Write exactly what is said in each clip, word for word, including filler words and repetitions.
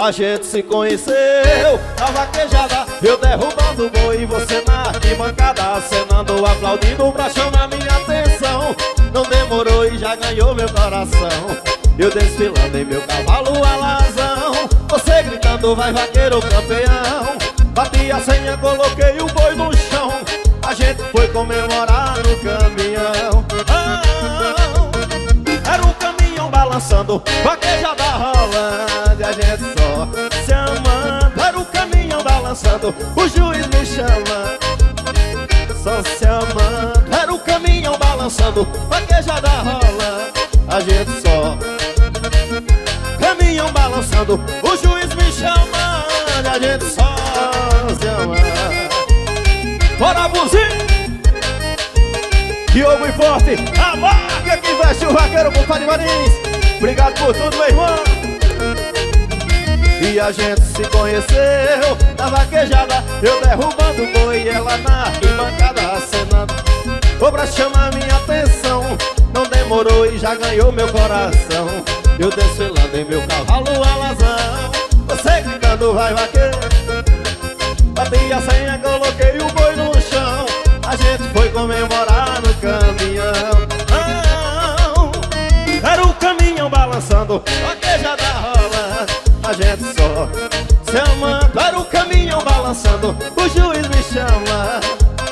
A gente se conheceu na vaquejada, eu derrubando o boi e você na arquibancada, acenando, aplaudindo pra chamar minha atenção. Não demorou e já ganhou meu coração. Eu desfilando em meu cavalo alazão, você gritando vai vaqueiro campeão. Bati a senha, coloquei o boi no chão, a gente foi comemorar no caminhão. Ah, era um caminhão balançando, vaquejada rolando, a gente só se amando. Era um caminhão balançando, o juiz me chama, só se amando. Era um caminhão balançando, vaquejada rolando, a gente só. Caminhão balançando, o juiz me chama, a gente só se ama. Bora, buzinho! Diogo e Forte, a marca que veste o vaqueiro com Padre Marins. Obrigado por tudo, meu irmão. E a gente se conheceu na vaquejada, eu derrubando o boi e ela na arquibancada acenando, vou pra chamar minha atenção. Não demorou e já ganhou meu coração. Eu desfilando em meu cavalo alazão, você gritando vai vaqueiro. Bati a senha, coloquei o boi no chão, a gente foi comemorar no caminhão. Ah, era um caminhão balançando, vaquejada rolando, a gente só se amando. Era um caminhão balançando, o juiz me chama.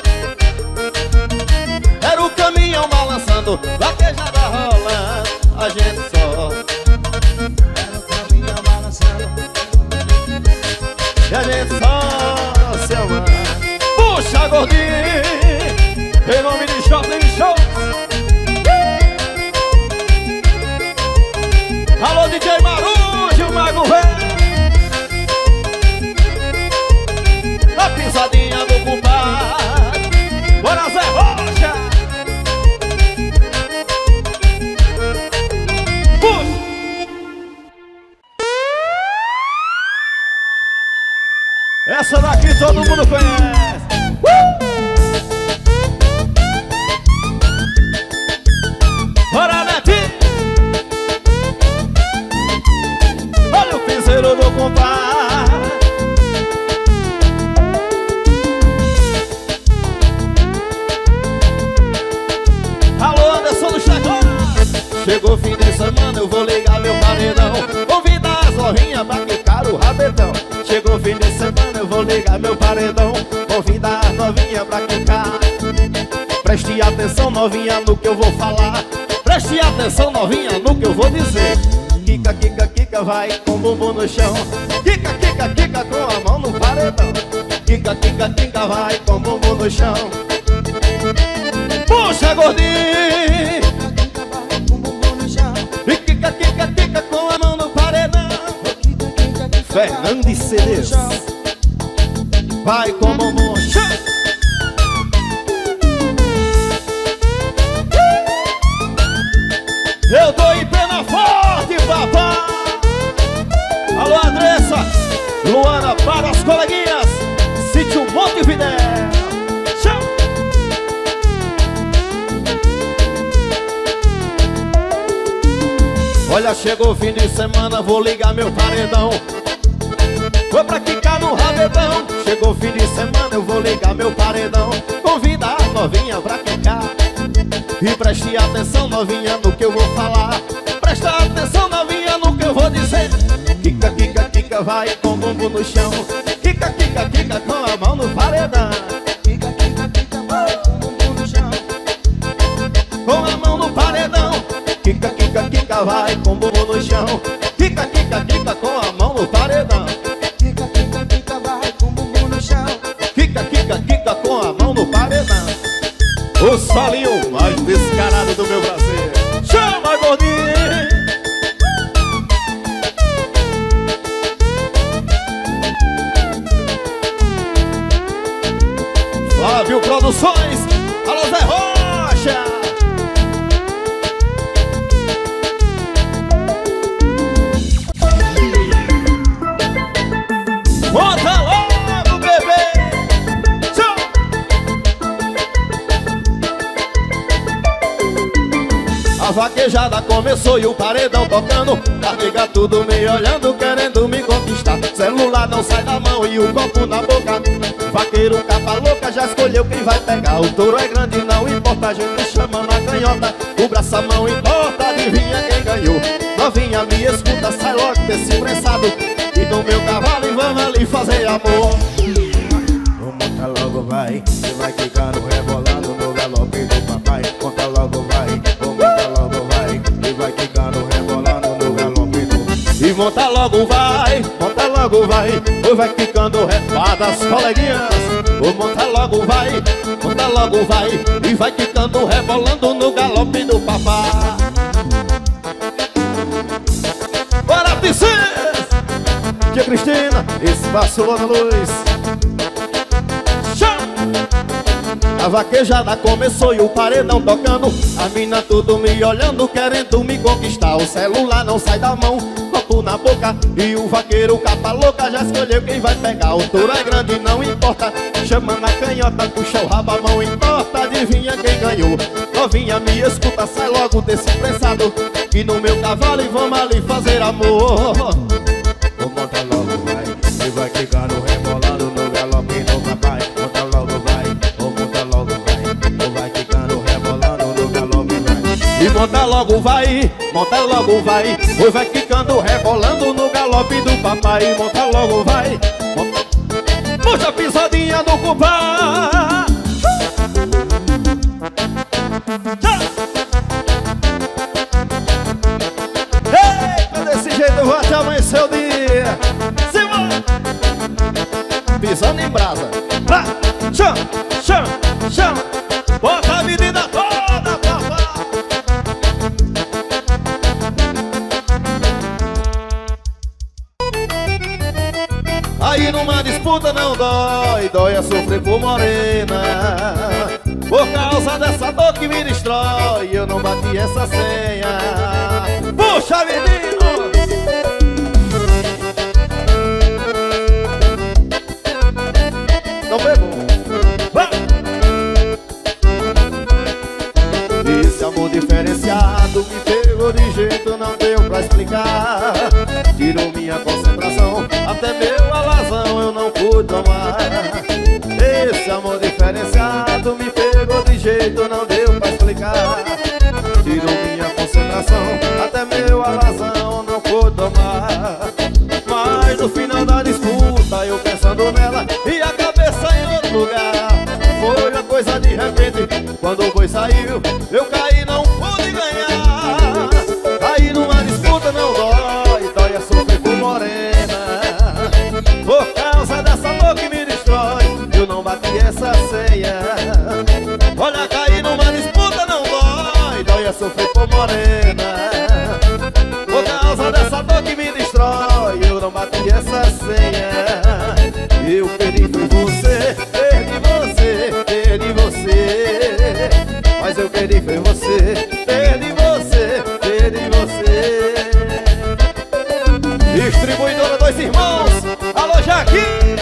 Era um caminhão balançando, vaquejada rolando, a gente só. Era um caminhão balançando, e a gente só se ama. Puxa, gordinho, em nome de Shopping Show. Alô, D J Marujo, o Mago Velho. A pisadinha do compadre, bora Zé Rocha. Puxa. Essa daqui todo mundo conhece. uh! Bora, Netinho. Olha o piseiro do compadre. Alô, Anderson do Chagão. Chegou o fim de semana, eu vou ligar meu paredão, convidar as novinhas pra ficar o rabetão. Chegou o fim de semana, eu vou ligar meu paredão, convidar as novinhas pra quicar. Preste atenção, novinha, no que eu vou falar. Preste atenção, novinha, no que eu vou dizer. Quica, quica, quica, vai com o bumbum no chão. Quica, quica, quica, com a mão no paredão. Quica, quica, quica, vai com o bumbum no chão. Puxa, gordinho. E quica, quica, quica, com a mão no paredão. Fernando e Cedes, vai com o bumbum no chão. Eu tô em pena forte, papai. Alô, Andressa, Luana, para as coleguinhas, Sítio Montevidéu. Tchau. Olha, chegou o fim de semana, vou ligar meu paredão, vou pra quicar no rabetão. Chegou o fim de semana, eu vou ligar meu paredão, convidar a novinha pra quicar. E preste atenção, novinha, no que eu vou falar. Presta atenção, novinha, no que eu vou dizer. Quica, quica, quica, vai com o bumbum no chão. Quica, quica, quica, com a mão no paredão. Quica, quica, quica, vai com o bumbum no chão. Com a mão no paredão. Quica, quica, quica, vai com o bumbum no chão. Quica, quica, quica, com a mão no paredão. Quica, quica, quica, vai com o bumbum no chão. Quica, quica, quica, com a mão no paredão. O solinho mais descarado do meu Brasil. Chama, gordinho. Flávio Produções. Alô, Zé Rocha. Conta logo, bebê. vaquejada começou e o paredão tocando. A nega tudo me olhando, querendo me conquistar. Celular não sai da mão e o copo na boca. Vaqueiro capa louca já escolheu quem vai pegar. O touro é grande, não importa, a gente chama na canhota. O braço a mão importa, adivinha quem ganhou. Novinha me escuta, sai logo desse prensado e do meu cavalo e vamos ali fazer amor. Monta logo vai, você vai quicando, rebolando no galope do papai. Monta logo vai, monta logo vai, e vai quicando, rebolando no galope do... E monta logo vai, monta logo vai, ou vai quicando, repara as coleguinhas. Ou monta logo vai, monta logo vai, e vai quicando, rebolando no galope do papai. Bora, princesa! Tia Cristina, espaço lá na luz. A vaquejada começou e o paredão tocando. A mina tudo me olhando, querendo me conquistar. O celular não sai da mão, copo na boca. E o vaqueiro capa louca já escolheu quem vai pegar. O touro é grande, não importa, chama na canhota, puxa o rabo, a mão importa, adivinha quem ganhou. Novinha me escuta, sai logo desse prensado e no meu cavalo e vamos ali fazer amor. Vou montar logo vai, e vai quicando, rebolando no galope do papai. Monta logo vai, ou monta logo vai, ou vai quicando, rebolando no galope vai. E monta logo vai, monta logo vai, ou vai quicando, rebolando no galope do papai. Monta logo vai, monta... puxa a pisadinha do cupá. Eita, desse jeito eu vou até amanhecer o dia. Simbora! Pisando em brasa. Pra, chama, chama, chama. Bota a menina toda, papá. Aí numa disputa não dói, dói a sofrer por morena. Por causa dessa dor que me destrói, eu não bati essa senha. Puxa, menino! Não pegou. Vai! Esse amor diferenciado me pegou de jeito, não deu pra explicar. Tirou minha concentração, até meu alazão eu não pude tomar. Esse amor diferenciado me pegou de jeito, não deu pra explicar. Tirou minha concentração, até meu alazão não pude tomar. Mas no final da disputa eu pensando nela e a cabeça em outro lugar. Foi uma coisa de repente, quando o boi saiu eu caí, não pude ganhar. Aí numa disputa não dói, dói a sofrer por morena. Por causa dessa dor que me destrói, eu não bati essa senha. Olha, cair numa disputa não dói, dói a sofrer por morena. Por causa dessa dor que me destrói, eu não bati essa senha. Eu perdi foi você, perdi você, perdi você. Mas eu perdi foi você, perdi você, perdi você. Distribuidora Dois Irmãos, alô Jaque.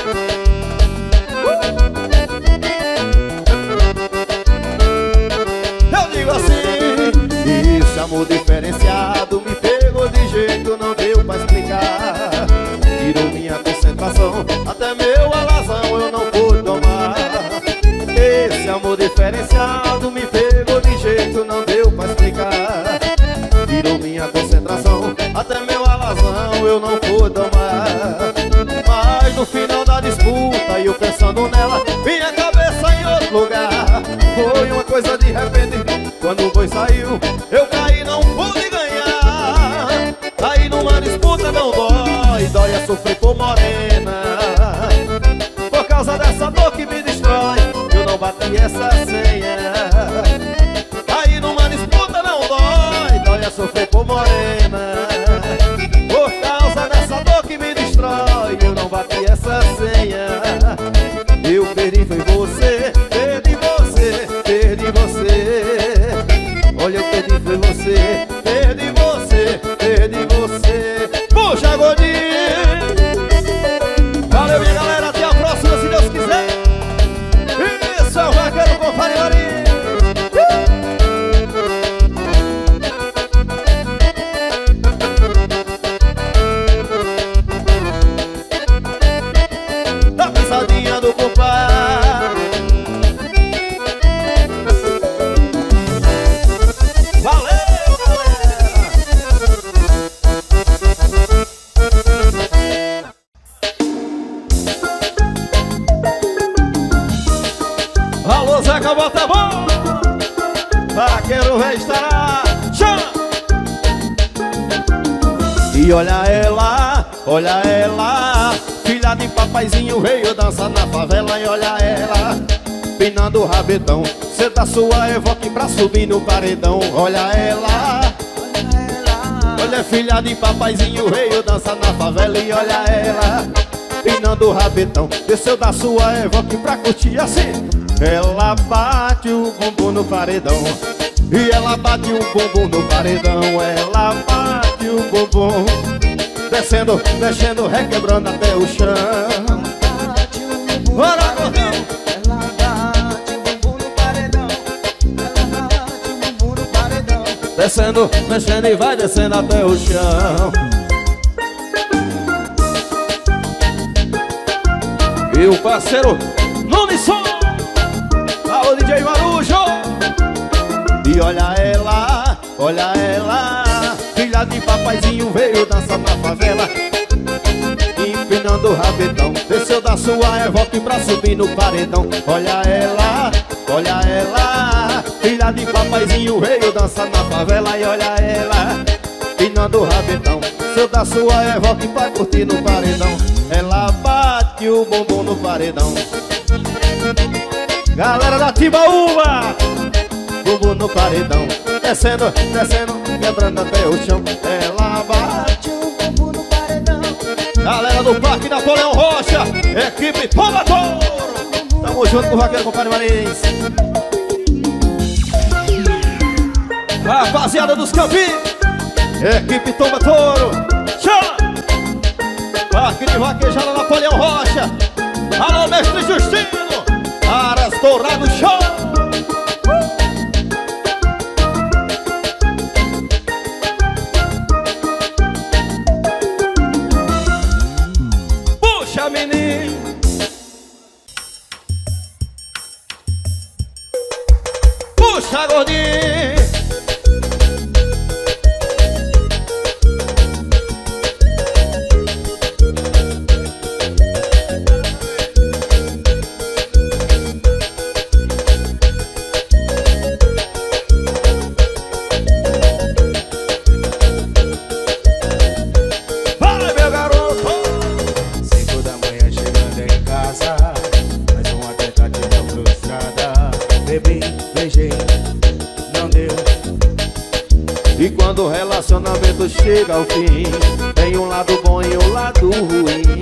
Eu digo assim, esse amor diferenciado me pegou de jeito, não deu pra explicar. Tirou minha concentração, até meu alazão eu não pude tomar. Esse amor diferenciado me pegou de jeito, não deu pra explicar. Tirou minha concentração, até meu alazão eu não pude tomar. Mas no final da disputa eu pensando nela, minha cabeça em outro lugar. Foi uma coisa de repente, quando o boi saiu eu caí, não pude ganhar. Aí numa disputa não dói, dói a sofrer por morena. Por causa dessa dor que me destrói, eu não bati essa senha. Aí numa disputa não dói, dói a sofrer por morena. Por causa dessa dor que me destrói, eu não bati essa senha. Eu perdi foi você, perdi você, perdi você. Olha, eu perdi foi você, perdi você, perdi você. Puxa, gordinho! Valeu, minha galera, até a próxima, se Deus quiser. Isso é o vaqueiro com farinha. Alô, Zeca, bota a mão. Vaqueiro vai estar. Chama! E olha ela, olha ela, filha de papaizinho veio dançar na favela. E olha ela, pinando o rabetão, cê da sua evoque pra subir no paredão. Olha ela, olha filha de papaizinho veio dançar na favela. E olha ela, pinando o rabetão, desceu da sua evoque pra curtir assim. Ela bate o bumbum no paredão, e ela bate o bumbum no paredão. Ela bate o bumbum, descendo, descendo, requebrando até o chão. Bora, gordinho! Ela bate o bumbum no paredão, ela bate o bumbum no paredão. Descendo, descendo e vai descendo até o chão. E o parceiro Nunisson, alô D J Marujo. E olha ela, olha ela, filha de papaizinho veio dançar na favela, empinando o rabetão, desceu da sua evoque pra subir no paredão. Olha ela, olha ela, filha de papaizinho veio dançar na favela. E olha ela, empinando o rabetão, desceu da sua evoque pra curtir no paredão. Ela bate o bumbum no paredão. Galera da Timbaúba, bumbum no paredão, descendo, descendo, quebrando até o chão. Ela bate o bumbum no paredão. Galera do Parque Napoleão Rocha, equipe Tomba Touro, tamo junto com o vaqueiro, compadre Marins. Rapaziada dos Campinhos, equipe Tomba Touro, chama! Parque de Vaquejada Napoleão Rocha. Alô, mestre Justino, Aras Dourado Show. Puxa, menino. Puxa, gordinho. E quando o relacionamento chega ao fim, tem um lado bom e um lado ruim.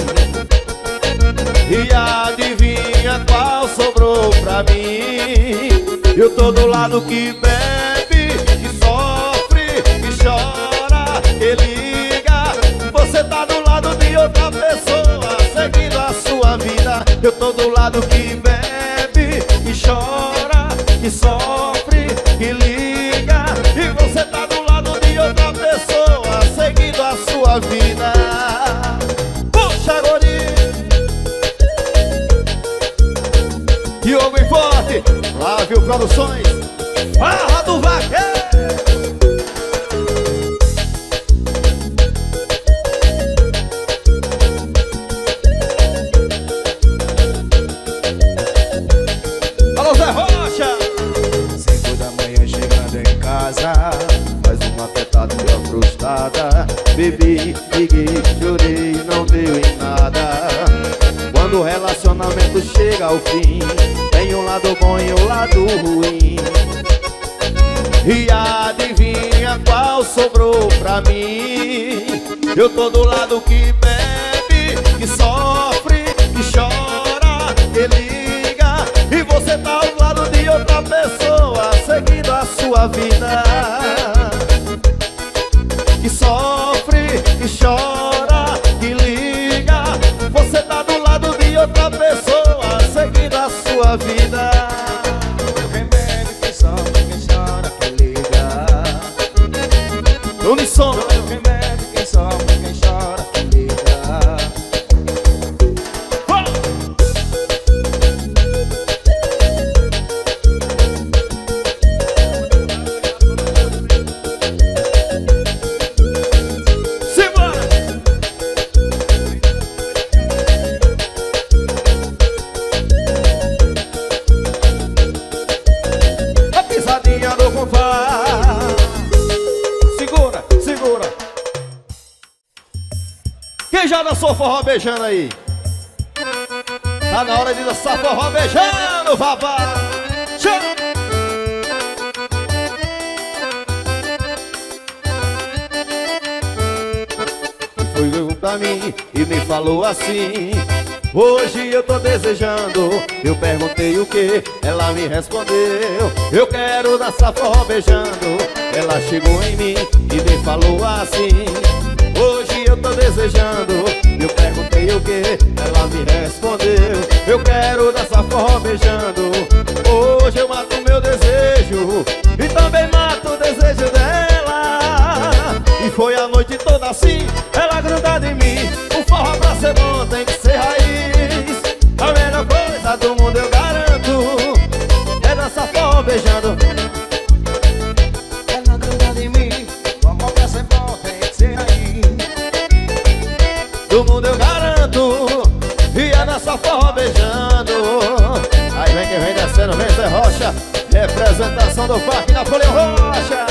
E adivinha qual sobrou pra mim? Eu tô do lado que bebe, que sofre, que chora, que liga. Você tá do lado de outra pessoa, seguindo a sua vida. Eu tô do lado que bebe, que chora, que sofre, que liga. E você tá do lado de outra pessoa, seguindo a sua vida. Puxa, gordinho. Diogo e Forte, Flávio Produções, Barra do Vaqueiro. Alô, Zé Rocha. Cinco da manhã chegando em casa, mais uma petada e uma frustrada. Bebi, liguei, chorei, não deu em nada. Quando o relacionamento chega ao fim, tem um lado bom e um lado ruim. E adivinha qual sobrou pra mim? Eu tô do lado que bebe, que sofre, que chora, que liga. E você tá ao lado de outra pessoa, seguindo a sua vida. Que sofre, que chora, que liga. Você tá do lado de outra pessoa, seguindo a sua vida. Quem bebe, quem sofre, quem chora, quem liga. Unisson. Quem bebe, quem sofre, quem chora, quem liga. Quem já dançou forró beijando aí? Tá na hora de dançar forró beijando, vavá. Chama! Foi pra mim e me falou assim: hoje eu tô desejando. Eu perguntei o que, ela me respondeu: eu quero dançar forró beijando. Ela chegou em mim e me falou assim: hoje eu tô desejando. Eu perguntei o que, ela me respondeu: eu quero dançar forró beijando. Hoje eu mato meu desejo e também mato o desejo dela. E foi a noite toda assim, ela grudada em mim. O forró pra ser bom tem que ser raiz. A melhor coisa do mundo eu garanto é dançar forró beijando. Ela grudada em mim, o forró pra ser bom tem que ser raiz. Do mundo eu garanto, e é dançar forró beijando. Aí vem quem vem descendo, vem Zé Rocha, representação do Parque Napoleão Rocha.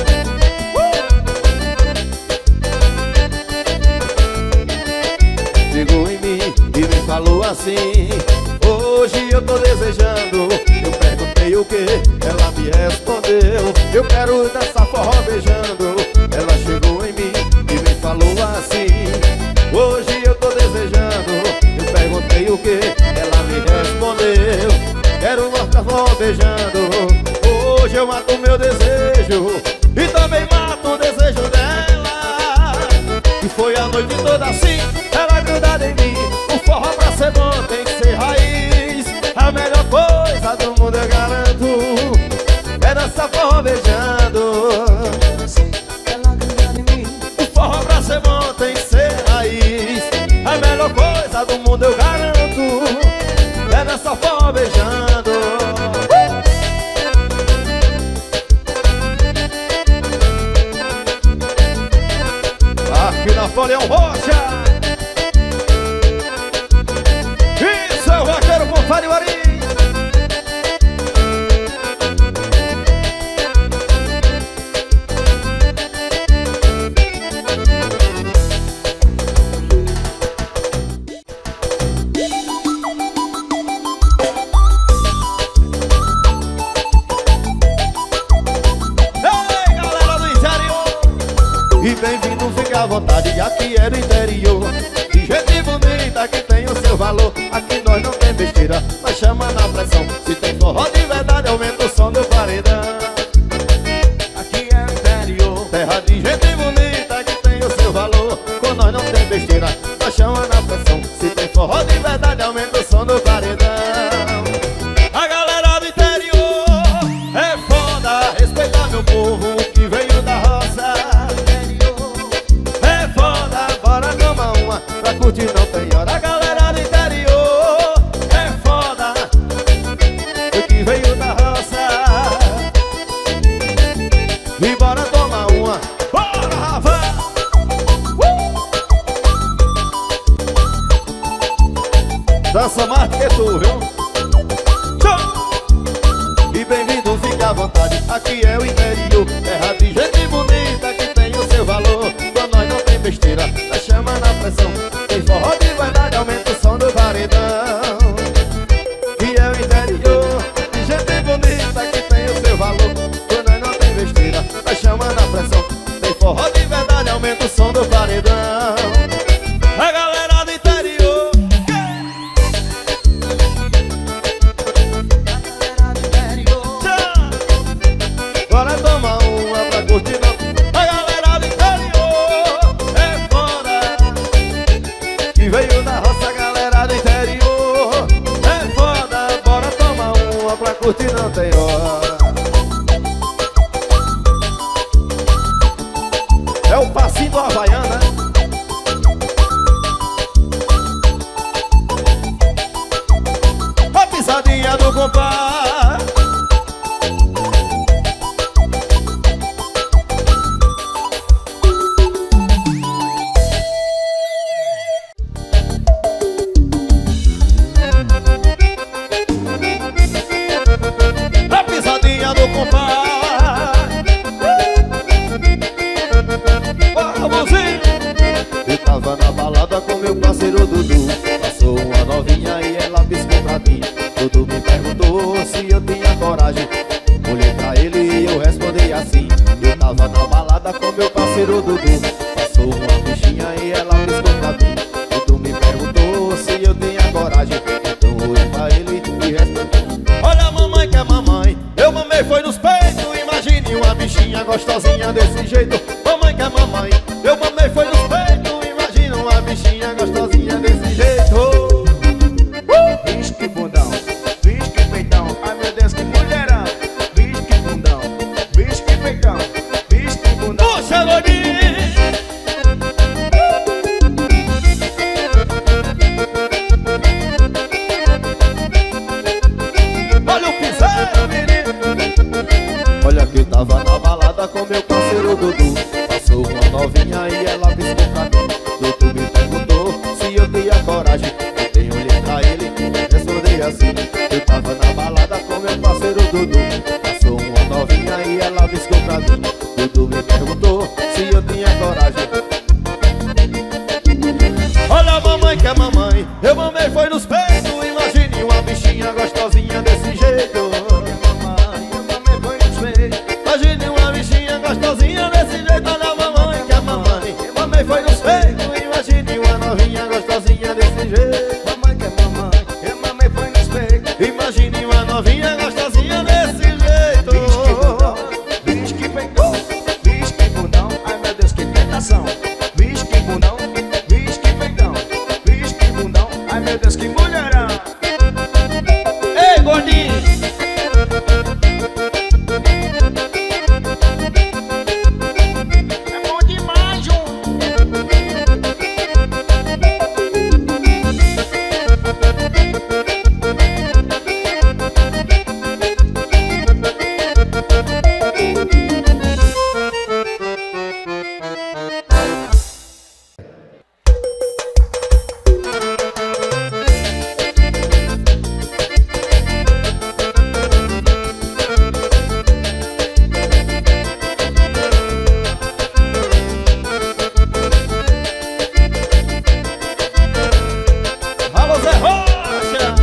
Chegou em mim e me falou assim: hoje eu tô desejando. Eu perguntei o que, ela me respondeu: eu quero dançar forró beijando. Ela chegou em mim e me falou assim: hoje eu tô desejando. Eu perguntei o que, ela me respondeu: quero dançar forró beijando. Hoje eu mato meu desejo e também mato o desejo dela. E foi a noite toda assim, ela grudada em mim. O forró pra ser bom tem que ser raiz. A melhor coisa do mundo eu garanto é dançar forró beijando. Ela grudada em mim. O forró pra ser bom tem que ser raiz. A melhor coisa do mundo eu garanto é dançar forró beijando. Aqui Napoleão Rocha. Isso é o vaqueiro com Fariwari. Ei, galera do interior, e bem-vindo, fica à vontade, aqui é do interior. De gente bonita que tem o seu valor. Aqui nós não tem besteira, nós chama na pressão. Se tem forró de verdade, aumenta o som do paredão. Aqui é o interior, terra de gente bonita que tem o seu valor. Com nós não tem besteira, nós chama na pressão. Se tem forró de verdade, aumenta o som do paredão. A galera do interior é foda, respeita meu povo que veio da roça. É foda, bora tomar uma, pra curtir não tem hora. A galera do interior é foda, o que veio da roça. E bora tomar uma, bora Rafa. uh! Dança mais que tu, viu? E bem-vindo, fica à vontade, aqui é o interior. Terra de gente bonita que tem o seu valor. Com nós não tem besteira, nós chama na pressão. Tem forró de verdade, aumenta o som do paredão. E é o interior, de gente bonita que tem o seu valor. Com nós não tem besteira, nós chama na pressão. Tem forró de verdade, aumenta o som do paredão. A galera do interior, bora tomar uma pra curtir não. A galera do interior é foda, que veio da roça. A galera do interior é foda, bora tomar uma pra curtir não tem hora. É o passinho do Havaiana. A pisadinha do compadre. A pisadinha do compadre. Vamos ir. Eu tava na balada perguntou se eu tinha coragem. Olhei pra ele e eu respondi assim. Eu tava na balada com meu parceiro Dudu. Passou uma bichinha e ela piscou pra mim. Dudu me perguntou se eu tinha coragem. Então olhei pra ele e respondi: olha a mamãe que é mamãe, eu mamei foi nos peitos. Imagine uma bichinha gostosinha desse jeito. Mamãe que é mamãe, eu mamei foi nos peitos. Imagina uma bichinha gostosinha desse jeito. uh! Vixe que bundão, vixe que peitão. Ai meu Deus que mulherão. Vixe que bundão, vixe que peitão. Vixe que bundão. Puxa, gordinho. Olha o piseiro, menino. Olha que tava na balada com meu parceiro Dudu. Passou uma novinha e ela piscou pra mim. Dudu me perguntou se eu tinha coragem. Eu tenho olhei pra ele e respondi assim. Eu tava na balada com meu parceiro Dudu. Passou uma novinha e ela piscou pra mim. Dudu me perguntou se eu tinha coragem. Olha a mamãe que é mamãe, eu mamei foi nos peitos. Imagine uma bichinha gostosinha desse jeito. Imagine uma bichinha gostosinha desse jeito. Olha a mamãe que é mamãe, eu mamei foi nos peitos. Imagine uma novinha gostosinha desse jeito. Mamãe que é mamãe, eu mamei foi nos peitos. Imagine uma novinha gostosinha desse jeito. Vixe que pegou, vixe que bundão. Ai meu Deus que tentação. Vixe que bundão, vixe que pegão. Vixe que bundão, ai meu Deus que mulherão. Ei, gordinho. É bom demais, João. Alô, Zé Rocha.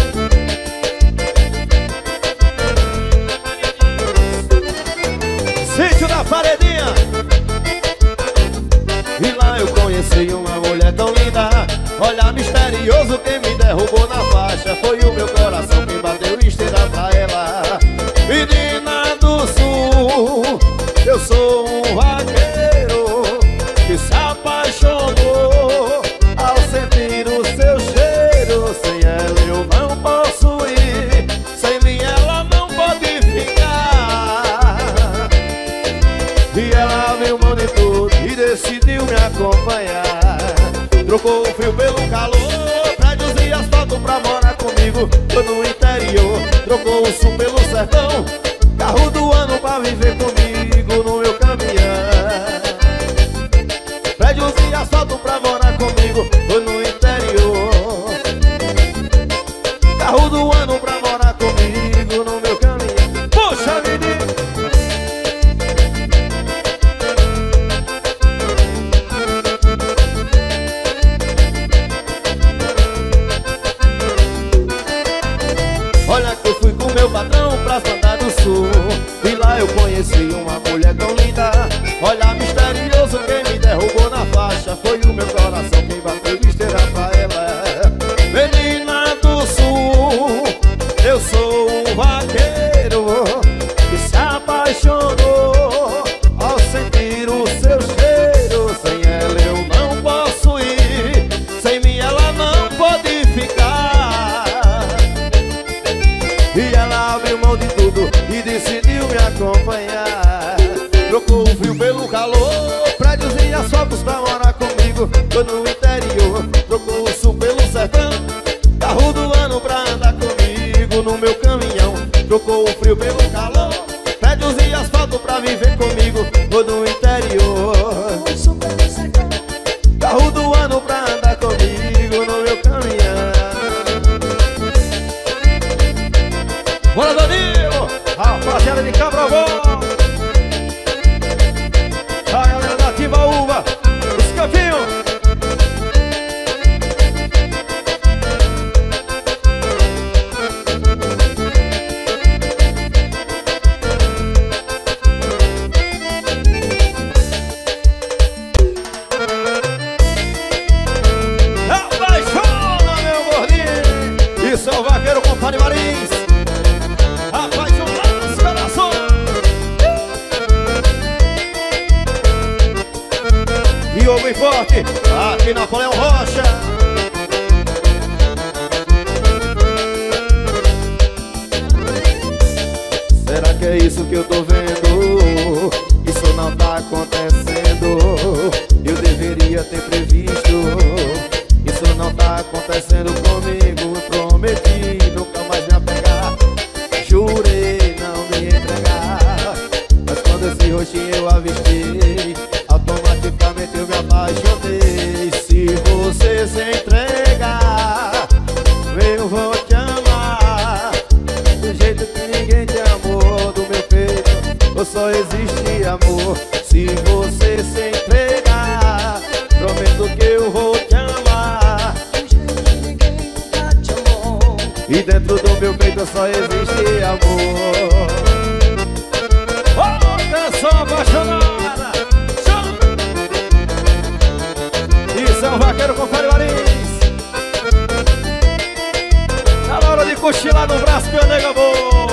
Sítio da Paredinha. E lá eu conheci uma mulher tão linda. Olhar misterioso, quem me derrubou na faixa foi o meu coração, quem bateu esteira pra ela. Menina do Sul, eu sou um vaqueiro que se apaixonou Ao sentir o seu cheiro, sem ela eu não posso ir. sem mim ela não pode ficar. E ela abriu mão de tudo e decidiu me acompanhar. Trocou o frio pelo calor, prédios e asfalto pra morar comigo. Tô no interior, Trocou o sul pelo sertão, carro do ano pra viver comigo no meu caminhão. prédios e asfalto pra morar comigo. Tô no interior, Carro do ano pra morar comigo. no meu caminhão. Puxa, menino. Olha que eu fui com meu patrão pra Santa do Sul. E lá eu conheci uma mulher tão linda. Olhar misterioso, quem me derrubou na faixa foi o meu coração, quem bateu esteira pra ela. Menina do Sul, eu sou um vaqueiro Que se apaixonou ao sentir o seu cheiro. Sem ela eu não posso ir, sem mim ela não pode ficar. E ela abriu mão de tudo e decidiu me acompanhar. Trocou o frio pelo calor, Prédios e asfaltos pra morar comigo. Tô no interior, trocou o sul pelo sertão, carro do ano pra andar comigo no meu caminhão. trocou o frio pelo calor, Prédios e asfalto pra viver comigo. Tô no interior, carro do ano pra andar comigo no meu caminhão. bora Danilo, rapaziada de Cabravó, a galera da Timbaúba, os campeões. forte. Aqui Napoleão Rocha. Será que é isso que eu tô vendo? Isso não tá acontecendo. Eu deveria ter previsto. Isso não tá acontecendo comigo. Prometi nunca mais me apegar. Jurei não me entregar. Mas quando esse rostinho eu avistei, automaticamente eu me apaixonei. Se você se entregar, eu vou te amar do jeito que ninguém te amou. Do meu peito só existe amor. Se você se entregar, prometo que eu vou te amar do jeito que ninguém nunca te amou. E dentro do meu peito só existe amor. Oh, canção apaixonada. Isso é um vaqueiro com Farivarins. Tá na hora de cochilar no braço que eu nego amor.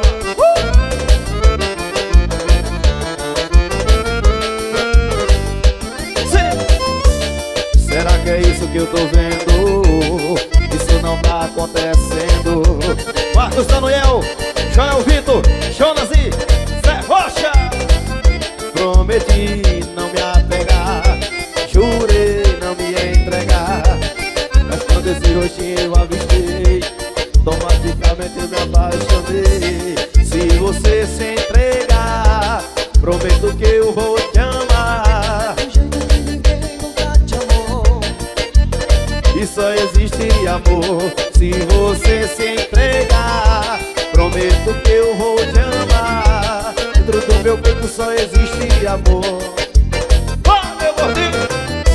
Será que é isso que eu tô vendo? Isso não tá acontecendo. Marcos Daniel, Joel Vitor, Jonas e Zé Rocha. Prometi não me apegar, jurei não me entregar. Mas quando esse rostinho eu avistei, automaticamente eu me apaixonei. Se você se entregar, prometo que eu vou te amar do jeito que ninguém nunca te amou. E só existe amor. Se você se entregar, prometo que eu vou te amar. Dentro do meu peito só existe amor. Vai, meu gordinho!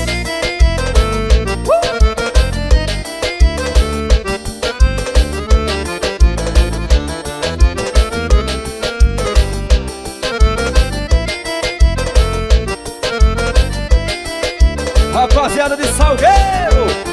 Rapaziada de Salgueiro!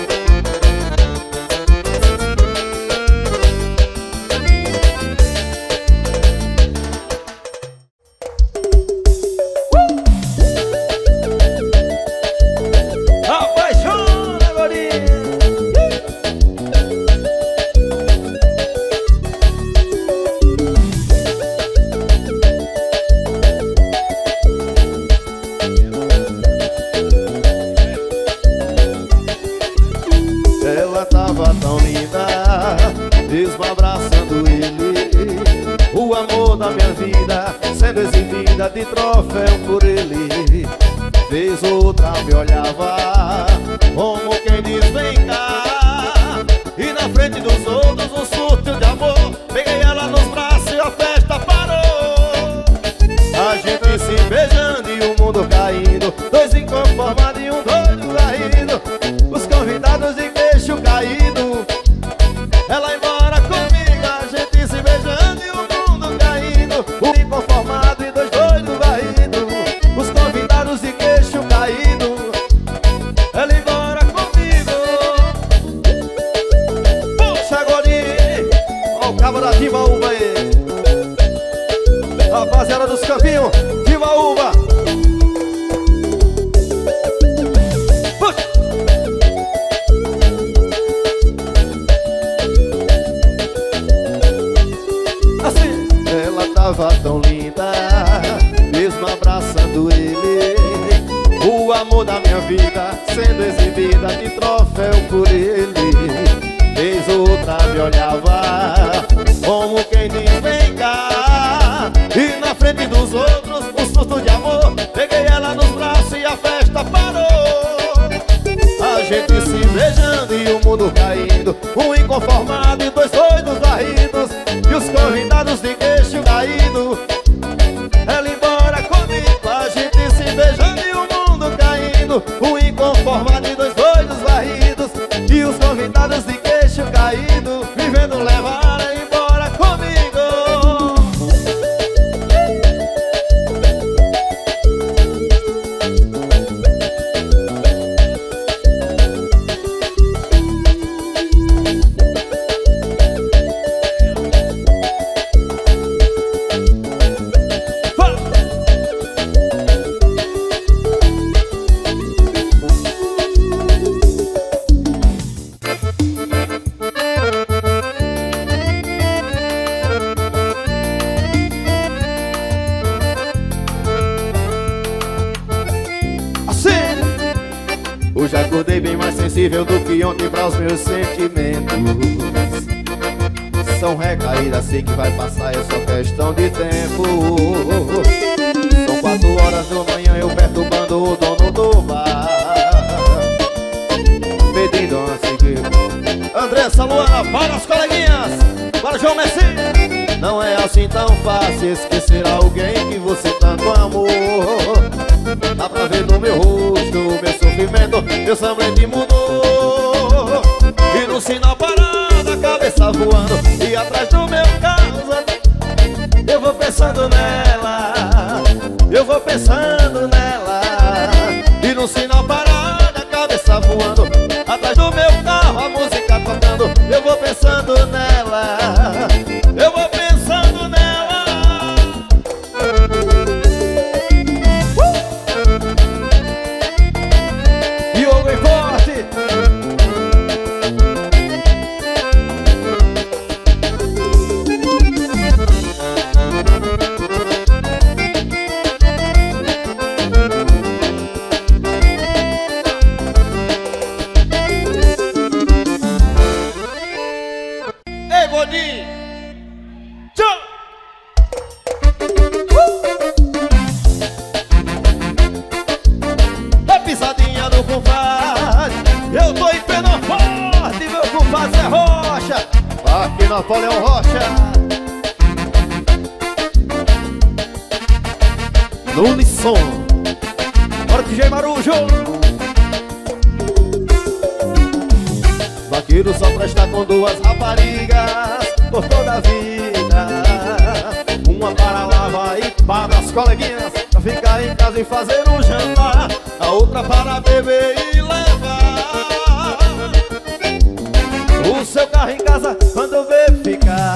De troféu por ele, vez outra me olhava como quem diz vem cá. E na frente dos outros um surto de amor, peguei ela nos braços e a festa parou. A gente se beijando e o mundo caindo, dois inconformados e um doido garrido, os convidados de queixo caído. Ela embora comigo, a gente se beijando e o mundo caindo, um inconformado e dois doidos garrido, os convidados de queixo caído. Ela embora comigo. Puxa, Gordinho, ó o cabo da Timbaúba aí. Rapaziada dos campinhos, Timbaúba. Tava tão linda, mesmo abraçando ele, o amor da minha vida sendo exibida de troféu por ele. Vez outra me olhava como quem diz vem cá, e na frente dos outros um susto de amor, peguei ela nos braços e a festa parou. A gente se beijando e o mundo caindo, um inconformado e dois doidos varridos, e os convidados de queixo caído. Ela embora comigo, a gente se beijando e o mundo caindo, um inconformado e dois doidos varridos, e os convidados de queixo caído, vivendo levar ela embora comigo. acordei bem mais sensível do que ontem para os meus sentimentos. São recaídas, sei que vai passar, é só questão de tempo. São quatro horas da manhã, eu perturbando o dono do bar, pedindo uma cigarra. Andressa, Luana, para as coleguinhas. Para João Messi. Não é assim tão fácil esquecer alguém que você tanto amou. Dá pra ver no meu rosto, meu sofrimento, meu semblante mudou. E no sinal parado, a cabeça voando, e atrás do meu carro eu vou pensando nela, eu vou pensando nela. E no sinal parado, a cabeça voando, atrás do meu carro a música tocando, eu vou pensando nela, eu vou pensando nela. uh! Diogo e Forte. Ei, Godinho! Tchau! Uh! A pisadinha do compadre, eu tô em pé no forte, meu compadre é Rocha, Aqui Napoleão Rocha, no unissom. Bora D J Marujo. vaqueiro só presta com duas raparigas por toda a vida. Uma para lavar e para as coleguinhas, pra ficar em casa e fazer um jantar. A outra para beber e levar o seu carro em casa quando vê ficar.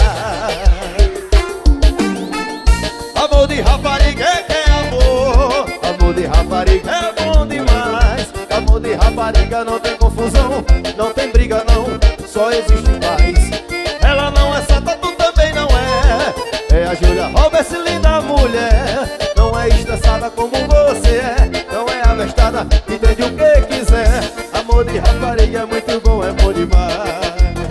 Amor de rapariga é que é amor, Amor de rapariga é bom demais. Amor de rapariga não tem confusão, não tem briga não, só existe paz. Ela não é santa, tu também não é. É a Júlia Roberts, linda mulher. não é estressada como você é, não é abestada, entende o que quiser. Amor de rapariga é muito bom, é bom demais.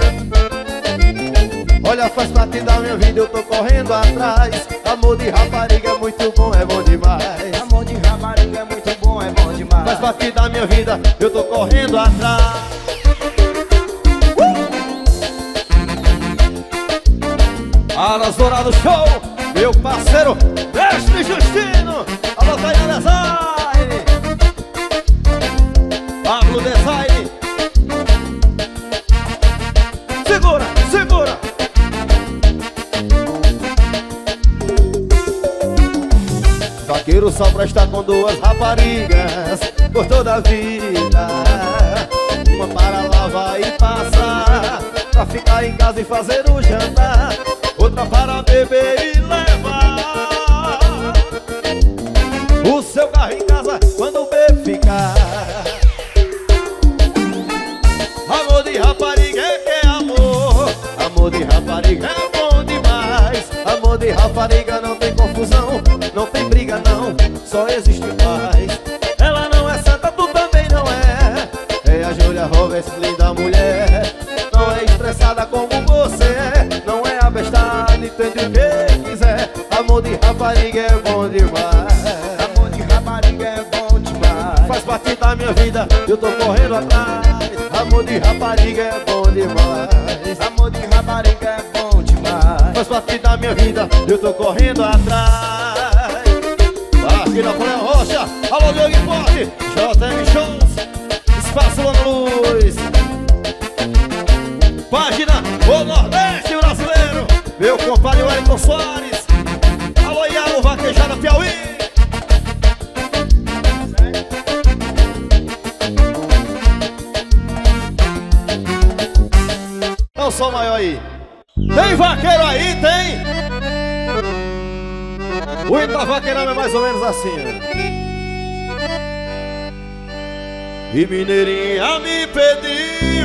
Olha, faz parte da minha vida, eu tô correndo atrás. Amor de rapariga é muito bom, é bom demais. Amor de rapariga é muito bom, é bom demais. Faz parte da minha vida, eu tô correndo atrás. uh! Aras Dourado Show, meu parceiro Mestre Justino. Alô, Tainá Design, Pablo Design. Segura, segura. Vaqueiro só presta com duas raparigas por toda a vida. Uma para lavar e passar, pra ficar em casa e fazer o jantar. Outra para beber e levar o seu carro em casa quando vê ficar. Amor de rapariga é que é amor, Amor de rapariga é bom demais. Amor de rapariga não tem confusão, não tem briga não, só existe paz. Ela não é santa, tu também não é. É a Júlia Roberts, linda mulher, não é estressada como você é, não é abestada, entende o que quiser. Amor de rapariga é bom demais. Amor de rapariga é bom demais. Faz parte da minha vida, eu tô correndo atrás. Amor de rapariga é bom demais. Amor de rapariga é bom demais. Faz parte da minha vida, eu tô correndo atrás. Aqui na Napoleão Rocha, alô Diogo Forte, J M Shows, Espaço Ana Luz. Página O Nordeste Brasileiro, meu compadre Wellington Soares. Alô Iago Vaquejada Piauí. É o som maior aí. Tem vaqueiro aí, tem? O Itavaqueirão é mais ou menos assim, ó. E Mineirinha me pediu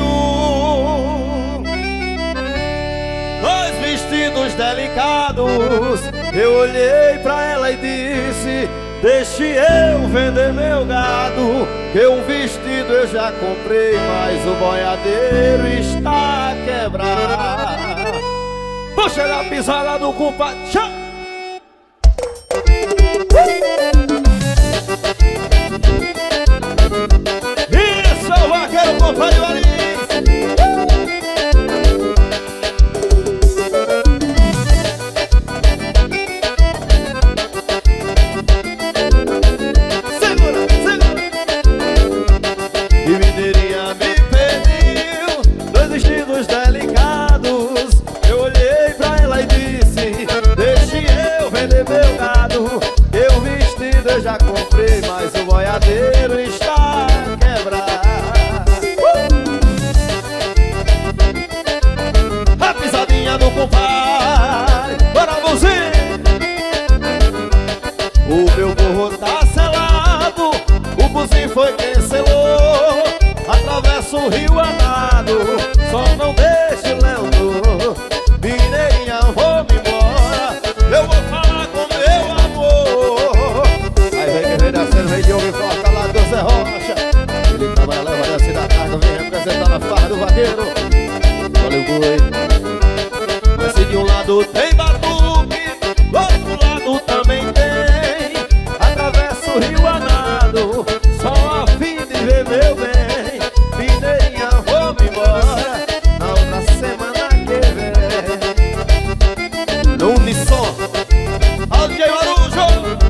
dois vestidos delicados. Eu olhei pra ela e disse: deixe eu vender meu gado, que um vestido vestido eu já comprei, mas o boiadeiro está quebrado. Puxa na pisada do compadre. Isso é o vaqueiro, compadre Valinhos. Eu já comprei, mas o boiadeiro está quebrado. uh! A pisadinha do compadre, bora você! O meu burro tá selado, o buzinho foi quem selou. Atravesso o rio a nado, só não deixa o Leandro. Mineirinha, vou-me embora, eu vou falar com meu amor. Aí vem quem vem descendo, vem de ouro e foca lá do Zé Rocha. Ele trabalha, leva, desce da carga, vem representar a farra do vaqueiro. Olha o boi. Mas se de um lado tem batuque, do outro lado também tem. Atravesso o rio a nado, só a fim de ver meu bem. Mineirinha, vou-me embora, na outra semana que vem. No Unisson, ao D J Marujo.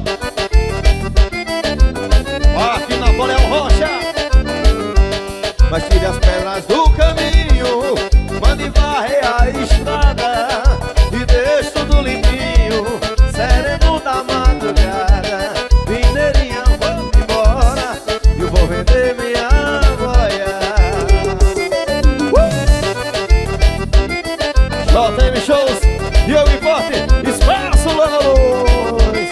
Aqui Napoleão Rocha. Mas tire as pedras do caminho, mande varrer a estrada e deixe tudo limpinho, sereno da madrugada. Mineirinha, vou embora, eu vou vender minha boia. uh! J M Shows, Diogo Forte, Espaço Lana Luz.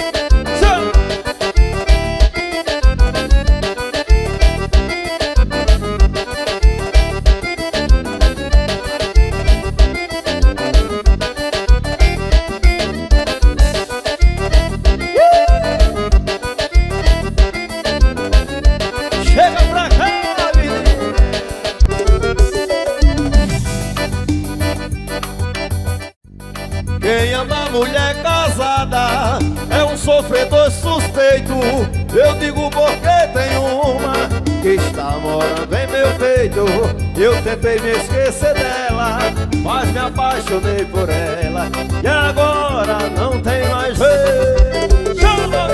Chega pra cá, menino. Quem ama mulher casada é um sofredor suspeito. Eu digo porque tem uma que está morando em meu peito. Eu tentei me esquecer dela, mas me apaixonei por ela, e agora não tem mais jeito. Chama!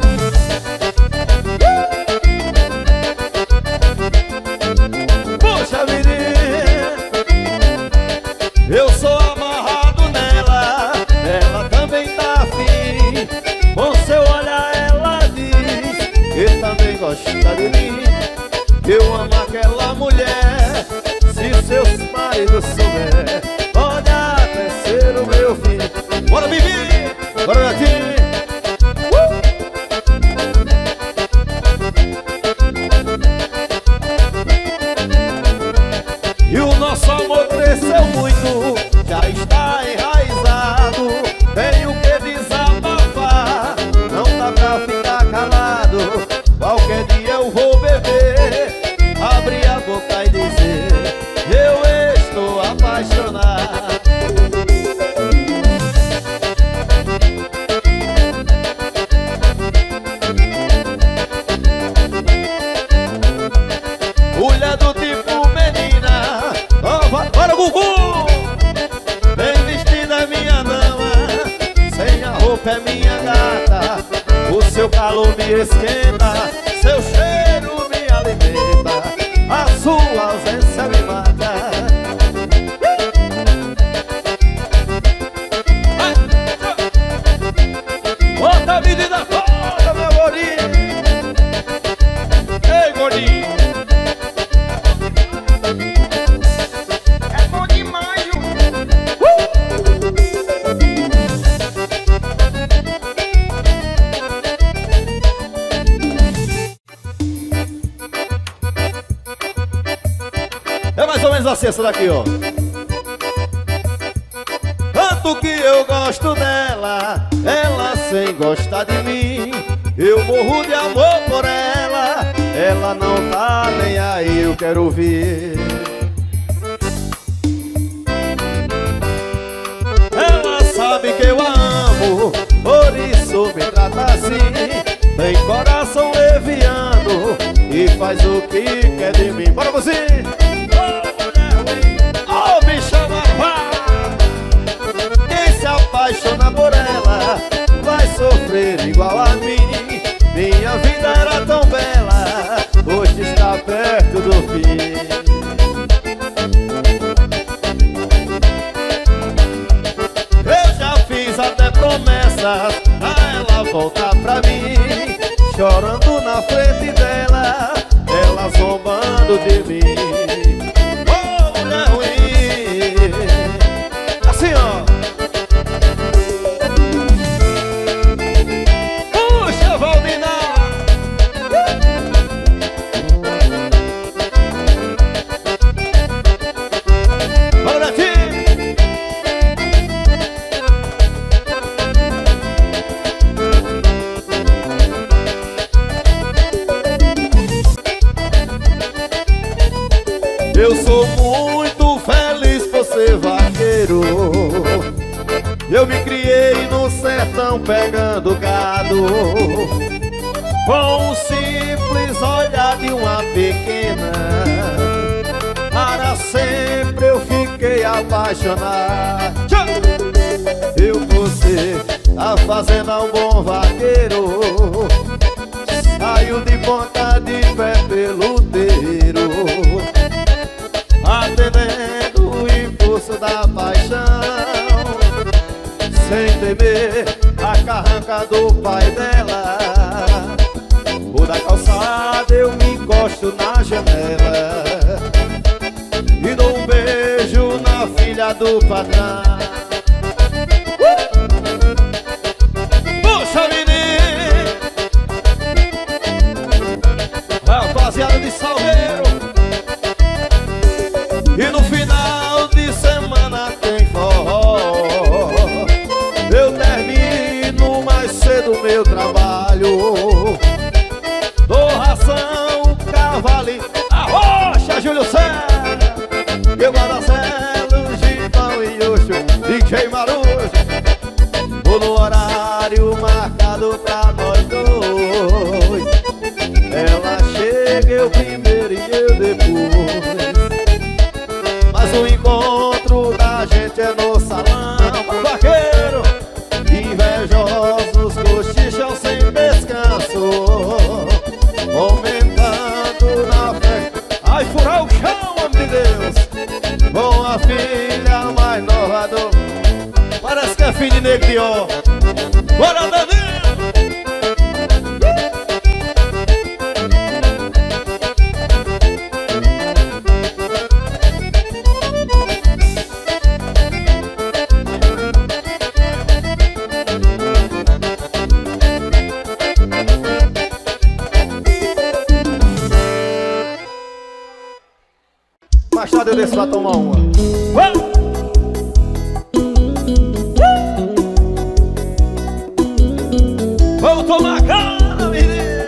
Puxa, menina, eu sou amarrado nela, ela também tá afim. com seu olhar ela diz que também gosta de mim, que eu amo aquela mulher. Se seus maridos souber, pode até ser o meu fim. Bora, Bibi! Bora, Betinho! E o nosso amor cresceu muito, já está enraizado. Tem o que desabafar, não dá pra ficar calado. Qualquer dia eu vou beber, abrir a boca e dizer: eu estou apaixonado. Mulher do tipo menina, oh, bora, Gugu! Bem vestida é minha dama, sem a roupa é minha gata. O seu calor me esquenta, seu cheiro me alimenta, a sua ausência me mata. Bota a medida toda, meu gordinho! Ei, gordinho! É bom demais, viu? É mais ou menos assim essa daqui, ó. Tanto que eu gosto dela, ela sem gostar de mim. Eu morro de amor por ela, ela não tá nem aí, eu quero ouvir. Ela sabe que eu amo, por isso me trata assim. Tem coração leviano e faz o que quer de mim. Bora você! Oh, me chama, pá! Quem se apaixona por ela vai sofrer igual a mim. Minha vida era tão bela, hoje está perto do fim. Eu já fiz até promessas a ela voltar pra mim, chorando na frente dela, ela zombando de mim. Oh, mulher ruim, assim ó. Puxa, Valdina. Bora, time. Eu sou muito feliz por ser vaqueiro. Eu me criei no sertão pegando gado. Com um simples olhar de uma pequena, para sempre eu fiquei apaixonado. Eu, você, a fazenda um bom vaqueiro, saiu de ponta de pé peludeiro, atendendo o impulso da paixão, sem temer a carranca do pai dela. Por da calçada eu me encosto na janela e dou um beijo na filha do patrão. Puxa, menino, rapaziada de Salgueiro. E no final de semana tem forró. Eu termino mais cedo meu trabalho, dou ração, cavalo, arrocha, Júlio César, eu Guaracelo, Gitão e Oxo, D J Marujo. Vou no horário marcado pra nós dois. Ela chega, eu primeiro e eu depois. Mas o encontro da gente é no salão. Vaqueiro, invejosos cochicham sem descanso, aumentando na festa. Ai, furar o chão, homem de Deus, com a filha mais nova do... Parece que é filho de Negro de Ó. Bora, Danilo! Mais tarde eu desço pra tomar uma. Ué! Vamos tomar cara, menino.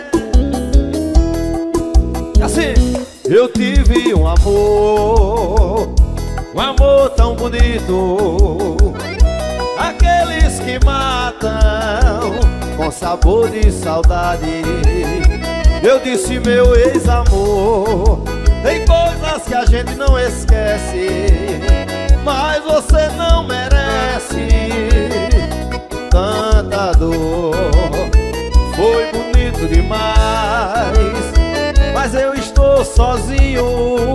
E assim, eu tive um amor, um amor tão bonito, aqueles que matam com sabor de saudade. Eu disse, meu ex-amor, tem coisas que a gente não esquece, mas você não merece tanta dor. Foi bonito demais, mas eu estou sozinho.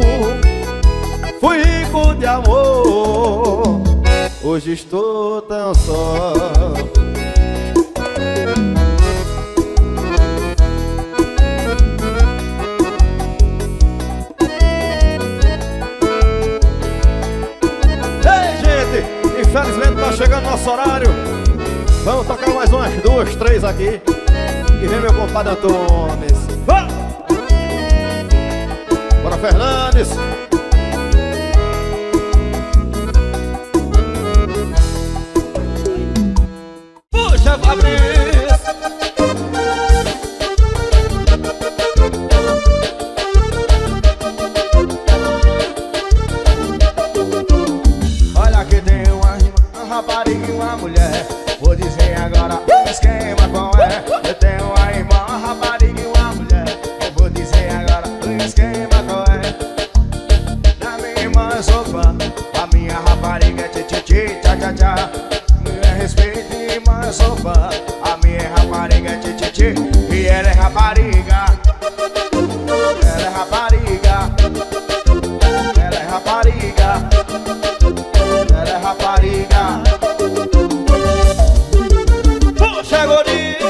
Fui rico de amor, hoje estou tão só. Infelizmente tá chegando nosso horário. Vamos tocar mais umas duas, três aqui. E vem meu compadre Antunes. Ah! Bora, Fernandes. Puxa, Fabrício. Vou dizer agora o esquema qual é. Eu tenho uma irmã, uma rapariga e uma mulher. Eu vou dizer agora o esquema qual é. Da minha irmã eu sou fã, a minha rapariga é tchê-tchê-tchê, tchá-tchá-tchá. Me respeite, irmã, eu sou fã, a minha rapariga é tchê-tchê-tchê. E ela é rapariga, ela é rapariga, ela é rapariga, ela é rapariga. Puxa, gordinho!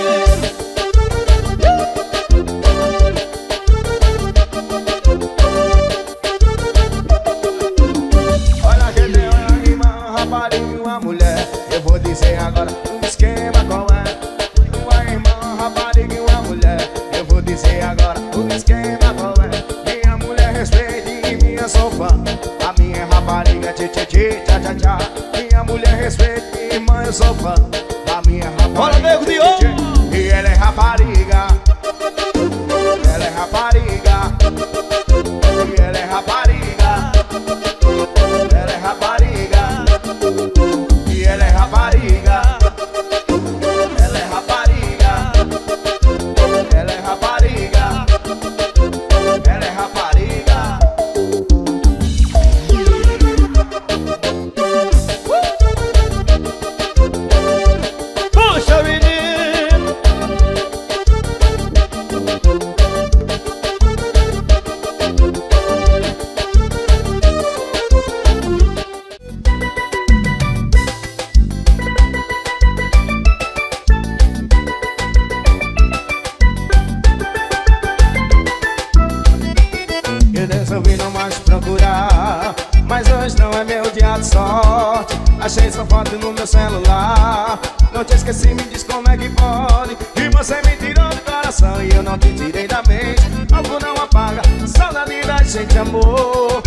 Olha que tem uma irmã, uma rapariga e uma mulher. Eu vou dizer agora o esquema qual é. Uma irmã, uma rapariga e uma mulher. Eu vou dizer agora o esquema qual é. Minha mulher respeite e minha sou fã, a minha rapariga tchê-tchê-tchê, tchá-tchá-tchá. Minha mulher respeite e irmã eu sou fã, a minha rapariga. Bora, nego de ouro! E ela é rapariga, ela é rapariga, e ela é rapariga, ela é rapariga, e ela é rapariga, ela é rapariga, ela é rapariga, ela é rapariga. Puxa, menino! Eu resolvi não mais procurar, mas hoje não é meu dia de sorte. Achei sua foto no meu celular, não te esqueci, me diz como é que pode. E você me tirou do coração e eu não te tirei da mente. Algo não apaga, saudade da gente, amor.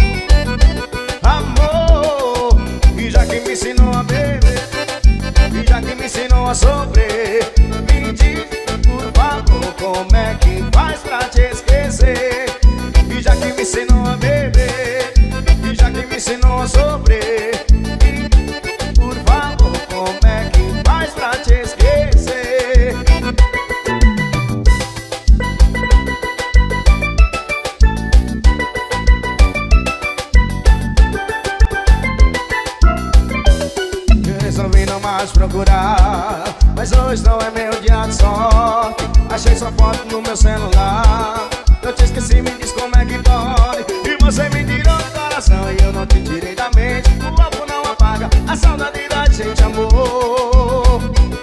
Amor, e já que me ensinou a beber, e já que me ensinou a sofrer, me diz, por favor, como é que faz pra te esquecer. E já que me ensinou a beber, e já que me ensinou a sofrer, por favor, como é que faz pra te esquecer? Eu resolvi não mais procurar, mas hoje não é meu dia de sorte. Achei sua foto no meu celular, eu te esqueci, me diz como é que pode. E você me tirou do coração e eu não te tirei da mente. O álcool não apaga a saudade da gente, amor.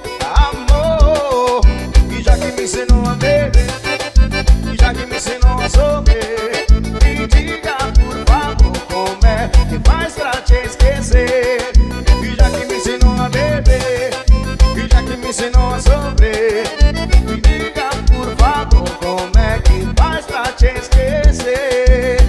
Amor, e já que me ensinou a beber, e já que me ensinou a sofrer, me diga, por favor, como é que faz pra te esquecer. E já que me ensinou a beber, e já que me ensinou a sofrer, me diga, por favor, como é que faz pra te esquecer.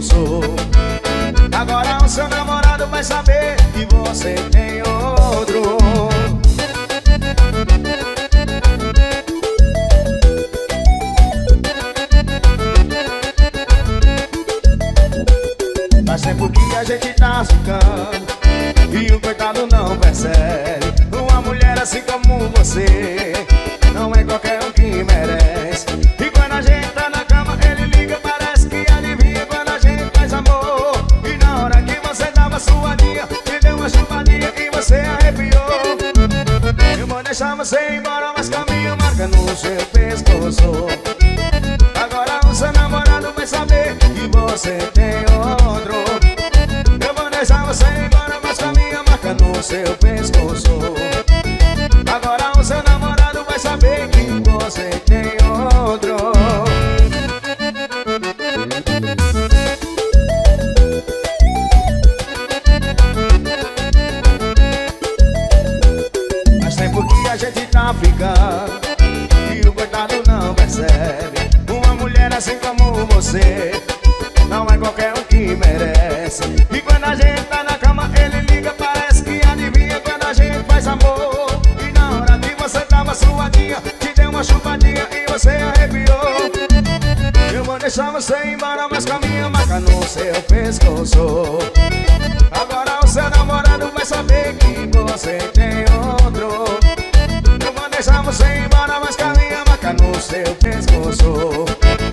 pescoço. Agora o seu namorado vai saber que você tem outro. Faz tempo que a gente tá ficando e o coitado não percebe. Uma mulher assim como você não é qualquer um que merece. E quando a gente tá na cama ele liga, parece que adivinha quando a gente faz amor. E na hora que você tava suadinha, me deu uma chupadinha e você arrepiou. Eu vou deixar você ir embora, mas caminho marca no seu pescoço. Agora o seu namorado vai saber que você tem outro. Eu vou deixar você ir embora, mas caminho marca no seu pescoço. Agora o seu namorado vai saber que você tem outro. Faz tempo que a gente tá ficando e o coitado não percebe. Uma mulher assim como você não é qualquer um que merece. E quando a gente tá na cama ele liga, parece que adivinha quando a gente faz amor. E na hora que você tava suadinha, te deu uma chupadinha e você arrepiou. Eu vou deixar você ir embora, mas caminho marca no seu pescoço. Agora o seu namorado vai saber que você tem outro. Eu vou deixar você ir embora, mas caminho marca no seu pescoço.